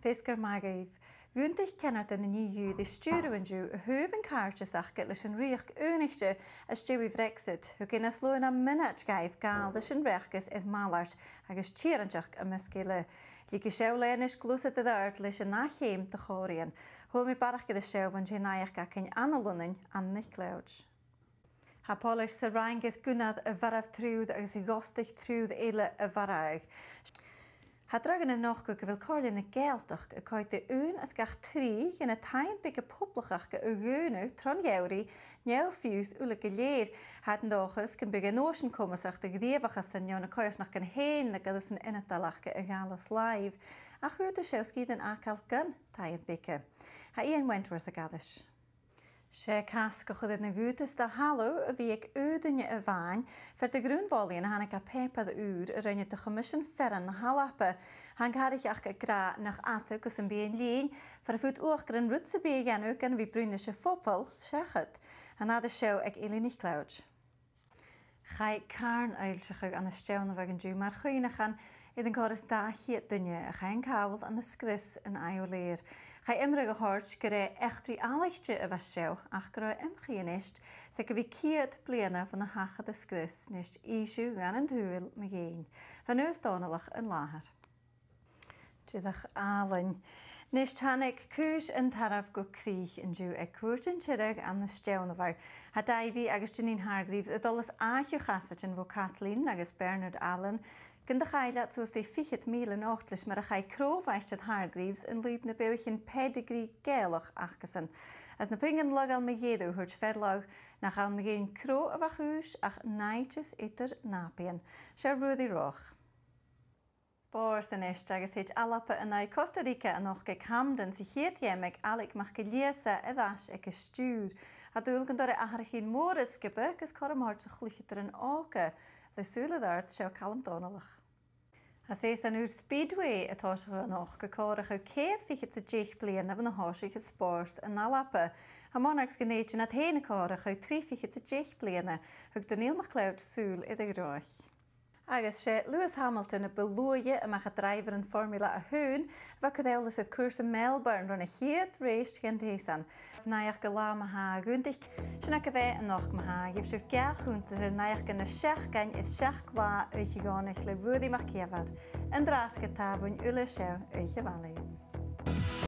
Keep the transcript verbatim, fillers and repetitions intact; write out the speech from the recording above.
Fisker Magav. Guntich kennert in een nieuw de sturen en ju heuven kaartjes ach getlis een riech eunichtje as Joey Brexit. Hoe kan es loon een minute geef gaal dus een rechkes is malars agus tierentjach a muskele. Lieke sjouwlijnisch gloeset de daart lis een nacheem te gorien. Hoe me barke de sjouw van genaich ga ken annelunnen aan nicht clouds. Ha polish sa ranges gunnad a varaf trúd agus i gostig trúd eile a varag. Ha dragan yn noch go gyfil corlin y geltach y coed de un as gach tri yn y tain byg y poblachach y gynnu tron iawri niaw ffiws ula gileir had yn dochus gyn byg y notion comasach de gdiefach as yn iawn y coes nach gyn hen na gydas yn inadalach y galos live a chwyd y siawsgyd yn acal gyn tain byg. Ha Ian Wentworth y gadys. Sé cas go chud na gútas de hallo a bhí ag údaine a bhain fer de grúnbólíon hána a pepa de úr a rinne de commission ferran na halappe. Han garich ach a gra nach ata gus an bíon lín fer a fút uachgar an rútsa bí genú gan bhí brúne se fopal sechad. Han na de seo ag Eilíní Clouds. Chai carn eilseach an na stewn a an dú mar chuoine gan iad an goras da hiad dunne a chain cábal an na scris an aioléir. Chai imre go hort go ré echtrí álachte a bheith seo ach go rá imchéanist sa go bhí ciad bliana van na hachad a scris nist ísiú gan an thuúil me géin. Van nuas dánalach an láthar. Tudach álainn. Nis tannig cúis an taraf go críich in dú ag cuairtin tiireg am na stewn bhar. Ha Davy agus Janine Hargreaves a dolas áithú chasat in bhó Kathleen agus Bernard Allen Gyn de chaile zoals de fichit míle ochtlis mar a chai croofeistad Hargreaves in lúb na bewichin pedigree gealach achgasan. As na pingen lag al me géadú hurt fedlag nach al me géin cro a bachús ach naitjes itter napien. Se rúdi roch. Bors an ist agus heit alappe in ai Costa Rica an och ge Camden si héet jemek alik mach geliese edas ek stuur. A dúlgan dore aharchin mórid skippe gus kormhart sa chluchitter an áke. Le súla dart seo Callum Donnelach. As is an úr Speedway atá se noch go córach a céad fichit sa déich blian na bhan na háisiich spórs an nalappe. Ha monarchs gnéitin at héna córach a trí fichit sa déich bliana hug Daniel MacLeod súl i ag roich. Agus sé Lewis Hamilton a belóie a mecha driver an Formula a hún, fa codéolas het cuas in Melbourne run a héad réist gen désan. Naich go lá ma ha gúndig, sinna go bheith an noch ma ha, gif sif gear chúntas ar naich gan na seach gain is seach glá uige gánych le búdi mach céfad, an drasca tabún ula seo uige valé.